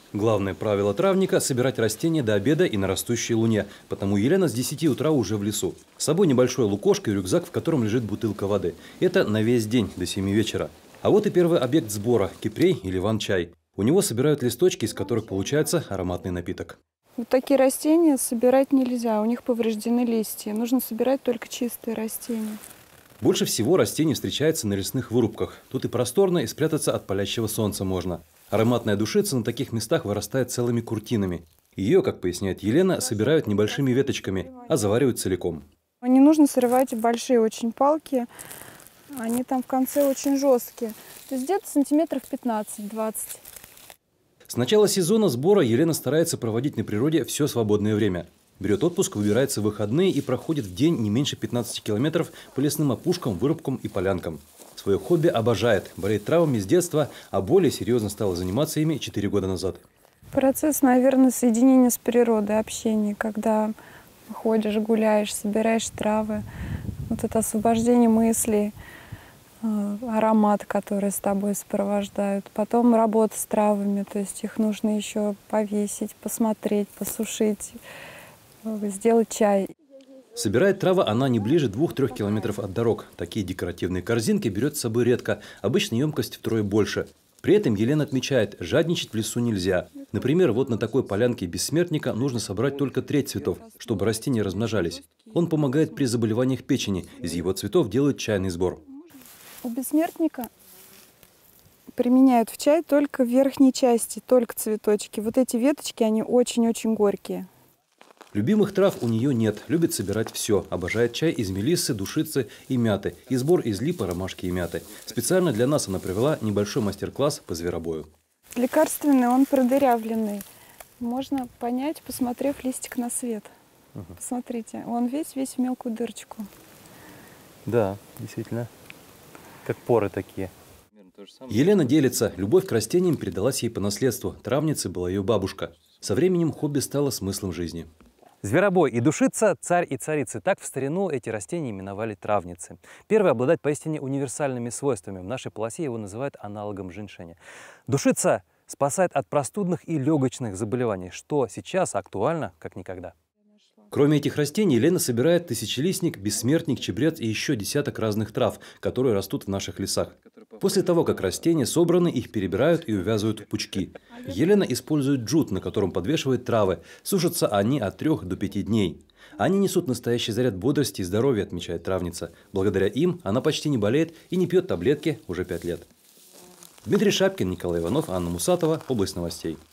Главное правило травника – собирать растения до обеда и на растущей луне. Потому Елена с 10 утра уже в лесу. С собой небольшой лукошко и рюкзак, в котором лежит бутылка воды. Это на весь день, до 7 вечера. А вот и первый объект сбора – кипрей или ван-чай. У него собирают листочки, из которых получается ароматный напиток. Вот такие растения собирать нельзя, у них повреждены листья. Нужно собирать только чистые растения. Больше всего растений встречается на лесных вырубках. Тут и просторно, и спрятаться от палящего солнца можно. Ароматная душица на таких местах вырастает целыми куртинами. Ее, как поясняет Елена, собирают небольшими веточками, а заваривают целиком. Не нужно срывать большие очень палки, они там в конце очень жесткие. То есть где-то сантиметров 15-20. С начала сезона сбора Елена старается проводить на природе все свободное время. Берет отпуск, выбирается в выходные и проходит в день не меньше 15 километров по лесным опушкам, вырубкам и полянкам. Свое хобби обожает, болеет травами с детства, а более серьезно стала заниматься ими 4 года назад. Процесс, наверное, соединения с природой, общения, когда ходишь, гуляешь, собираешь травы, вот это освобождение мыслей, аромат, который с тобой сопровождают. Потом работа с травами, то есть их нужно еще повесить, посмотреть, посушить, сделать чай. Собирает травы она не ближе 2-3 километров от дорог. Такие декоративные корзинки берет с собой редко, обычно емкость втрое больше. При этом Елена отмечает, жадничать в лесу нельзя. Например, вот на такой полянке бессмертника нужно собрать только треть цветов, чтобы растения размножались. Он помогает при заболеваниях печени. Из его цветов делают чайный сбор. У бессмертника применяют в чай только в верхней части, только цветочки. Вот эти веточки, они очень-очень горькие. Любимых трав у нее нет, любит собирать все. Обожает чай из мелиссы, душицы и мяты. И сбор из липы, ромашки и мяты. Специально для нас она провела небольшой мастер-класс по зверобою. Лекарственный, он продырявленный. Можно понять, посмотрев листик на свет. Посмотрите, он весь в мелкую дырочку. Да, действительно. Как поры такие. Елена делится. Любовь к растениям передалась ей по наследству. Травницей была ее бабушка. Со временем хобби стало смыслом жизни. Зверобой и душица, царь и царицы. Так в старину эти растения именовали травницы. Первый обладает поистине универсальными свойствами. В нашей полосе его называют аналогом женьшеня. Душица спасает от простудных и легочных заболеваний, что сейчас актуально как никогда. Кроме этих растений, Елена собирает тысячелистник, бессмертник, чебрец и еще десяток разных трав, которые растут в наших лесах. После того, как растения собраны, их перебирают и увязывают в пучки. Елена использует джут, на котором подвешивает травы. Сушатся они от 3 до 5 дней. Они несут настоящий заряд бодрости и здоровья, отмечает травница. Благодаря им она почти не болеет и не пьет таблетки уже 5 лет. Дмитрий Шапкин, Николай Иванов, Анна Мусатова. Область новостей.